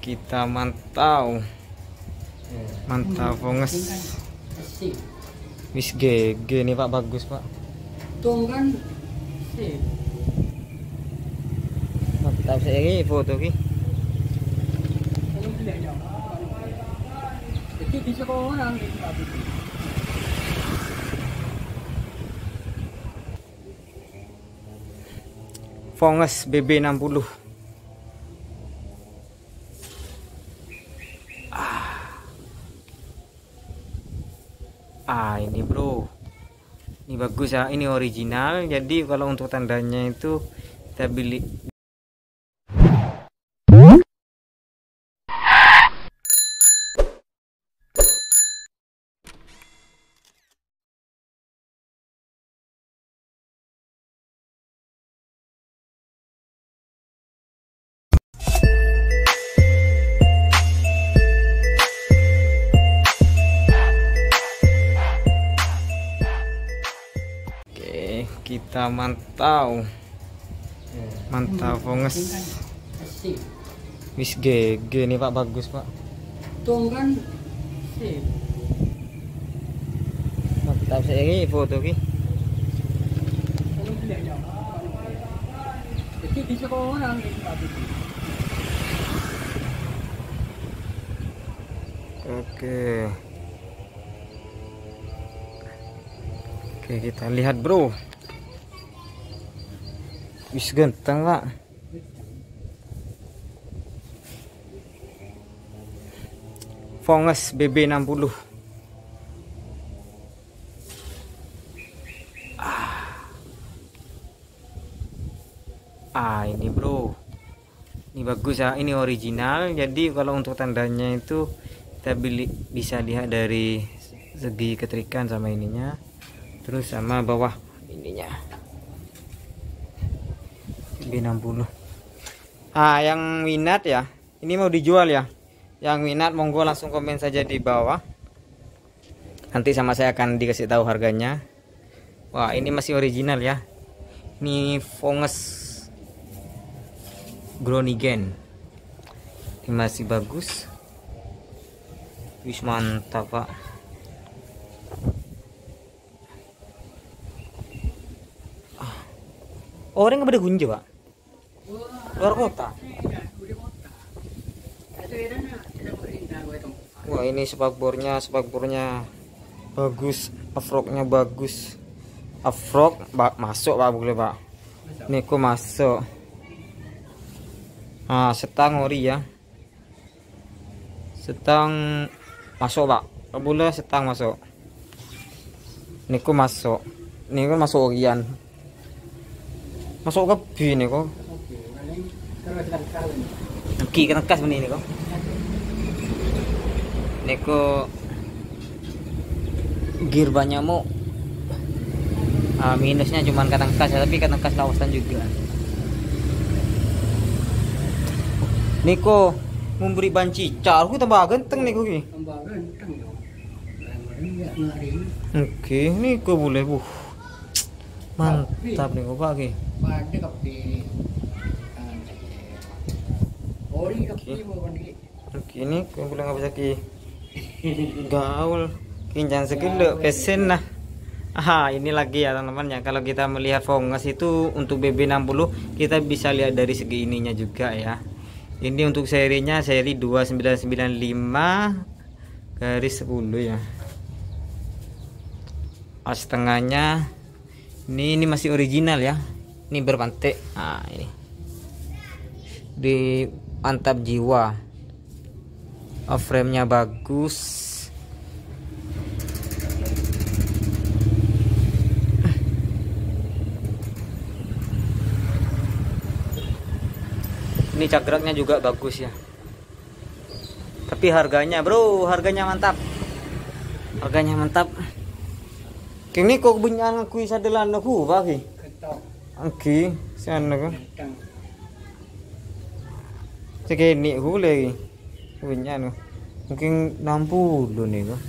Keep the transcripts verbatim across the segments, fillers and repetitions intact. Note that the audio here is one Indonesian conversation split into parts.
kita mantau mantau fonges wis G G nih Pak, bagus Pak. Tung kan sih. Mantap saya ini foto ki. Jadi bisa kau orang Fonges B B enam puluh. Ah ini bro, ini bagus ya, ini original. Jadi kalau untuk tandanya itu kita beli. Kita mantau mantau fonges wis G G nih Pak, bagus Pak. Tung kan sih. Mantap saya ini foto ki. Jadi bisa kau orang Oke. Oke, kita lihat bro. Wis ganteng Pak. Fonges B B enam puluh. Ah. ah ini bro, ini bagus ya, ini original. Jadi kalau untuk tandanya itu kita beli, bisa lihat dari segi ketrikan sama ininya, terus sama bawah ininya B enam puluh. Ah yang minat ya, ini mau dijual ya, yang minat monggo langsung komen saja di bawah, nanti sama saya akan dikasih tahu harganya. Wah ini masih original ya, ini fonges Groningen, ini masih bagus. Wis mantap Pak. Orang nggak pada gunja Pak, luar kota. Wah ini spakbornya, spakbornya bagus, afroknya bagus, afrok masuk Pak, boleh Pak. Niku masuk. Ah setang ori ya, setang masuk Pak, boleh setang masuk. Niku masuk, niku masuk orian. Masuk ke bini kok. Oke, kena kas ini kok. Neko gear banyak mau. Ah, minusnya cuma kadang kas, tapi kadang kas lawasan juga. Niko memberi banci car, aku tambah ganteng Niko ki. tambah ganteng dong. Oke, Niko boleh bu. Mantap Niko Pak ki. Pada kape tangan saja. Ori kape mau mandi. Oke, ini kau boleh nggak bisa ki. Gaul, kincan sekilo pesen lah. Aha, ini lagi ya teman-teman ya. Kalau kita melihat fonges itu untuk B B enam puluh, kita bisa lihat dari segi ininya juga ya. Ini untuk serinya seri dua sembilan sembilan lima garis sepuluh ya. As tengahnya ini ini masih original ya. Ini berpantek. Nah, ini di mantap jiwa. Oh, frame-nya bagus. Ini cakraknya juga bagus ya. Tapi harganya bro, harganya mantap. Harganya mantap. Kini kok bunyian aku sadelan aku bagi. Oke, sana ko. Segini aku lagi. Bunyian mungkin enam puluh nih kok.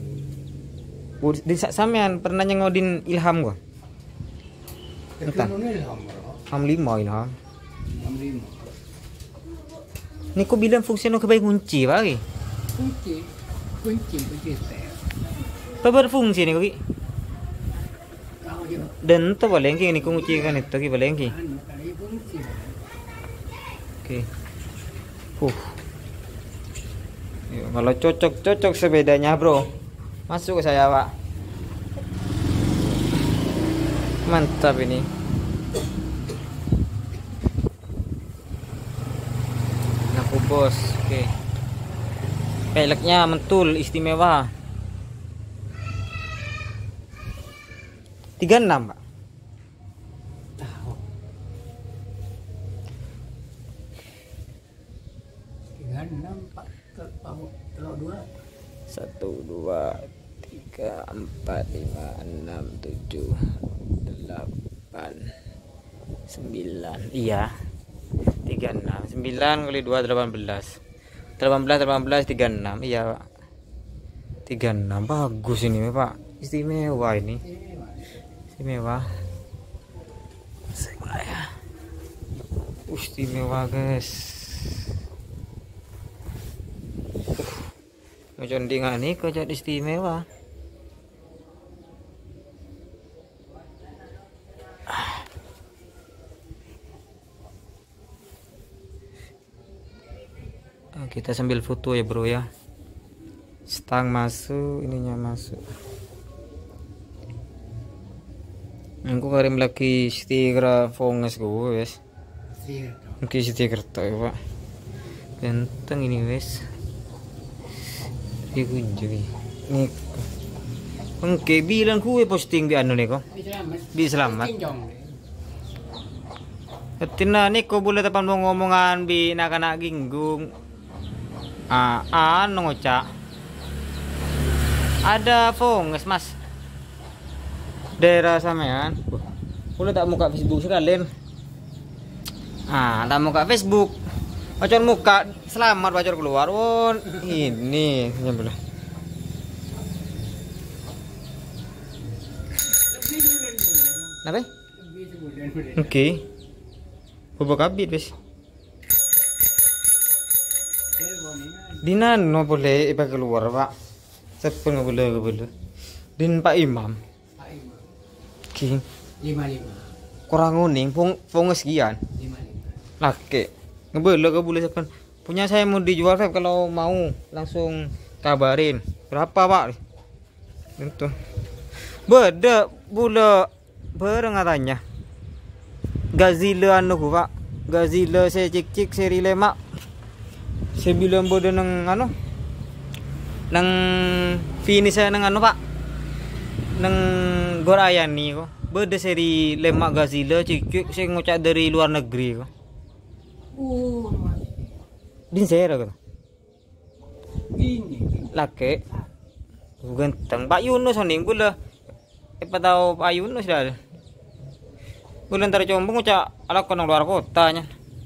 Di sampean pernah nyengodin Ilham kok? Entah. enam puluh lima Ilham. enam puluh lima. Ini kok bilang fungsi no kebaik kunci pak ki? Kunci, kunci, kunci saya. Apa berfungsi nih ki? Tahu je. Dan itu paling ki ini kunci kan itu ki paling ki. Anu kali kunci. Oke. Uh. Yuk, kalau cocok-cocok sepedanya bro, masuk ke saya pak. Mantap ini. Aku bos. Oke. Peleknya mentul istimewa. tiga puluh enam pak. Tahu. Tiga enam pak. Tahu. Telur dua. Satu dua tiga empat lima enam tujuh delapan sembilan. Iya. Tiga enam. Sembilan kali dua delapan belas. Delapan belas delapan belas tiga enam. Iya pak. Tiga enam bagus ini pak. Istimewa ini. Istimewa. Saya. Istimewa guys. Condingan ini kejadian istimewa. Ah, kita sambil foto ya bro ya. Stang masuk, ininya masuk. Aku kirim lagi stiker fonges gue wes. Siap. Mungkin stiker tuh ya pak. Ganteng ini wes. Dikunjungi nih. Oke bilang kue posting di anu nih kok. Di selamat. Ketina nih kok boleh tepan mau ngomongan bi nak-nak ginggung. Ah, anu ngocak. Ada fonges mas. Daerah sampean. Boleh tak muka Facebook sekalian. Ah, tak muka Facebook. Bacor muka selamat bacor keluar. Oh, ini nyambil. Apa? Oke. Okay. Bubuk kabit wis. Dinan no boleh iba keluar, Pak. Sepen nggak boleh, nggak boleh. Din Pak Imam. Pak Imam. King. Lima lima. Kurang uning, pung fungus sekian. Lima lima. Laki. Ngebel gak boleh sepen. Punya saya mau dijual Feb, kalau mau langsung kabarin. Berapa Pak? Itu. Beda bula bareng katanya. Gazila anu ku Pak. Gazila saya cik-cik seri lemak. Saya bilang bodoh nang anu. Nang finish saya nang anu Pak. Nang Gorayani kok. Beda seri lemak Gazila cik-cik saya ngocak dari luar negeri kok. Uh, Din saya kata. ini. Laki. Ganteng. Pak Yunus nih bula. Apa tahu Pak Yunus dah. Bula ntar combong ngocak ala konong luar kotanya.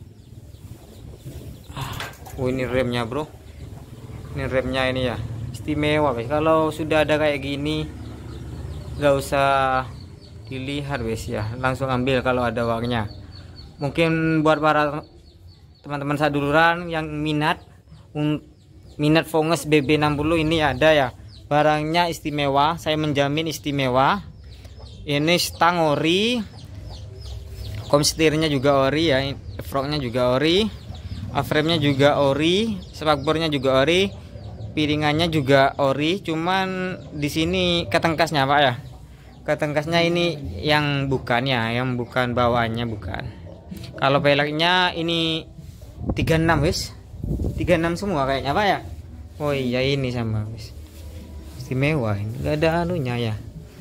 Oh ini remnya bro. Ini remnya ini ya. Istimewa guys. Kalau sudah ada kayak gini, gak usah dilihat guys ya. Langsung ambil kalau ada uangnya. Mungkin buat para teman-teman saduluran yang minat minat fonges B B enam puluh ini ada ya. Barangnya istimewa, saya menjamin istimewa. Ini stang ori, komsetirnya juga ori ya, frognya juga ori, frame-nya juga ori, spakbornya juga ori, piringannya juga ori. Cuman di sini ketengkasnya Pak ya, ketengkasnya ini yang bukan ya, yang bukan bawaannya bukan. Kalau peleknya ini tiga puluh enam wis, tiga puluh enam semua kayaknya Pak ya. Oh iya ini sama wis. Istimewa ini, gak ada anunya ya.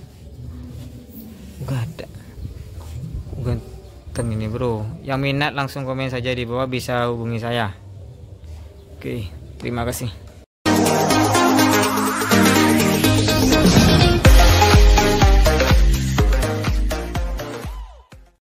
Gak ada. Ganteng ini bro. Yang minat langsung komen saja di bawah, bisa hubungi saya. Oke, terima kasih.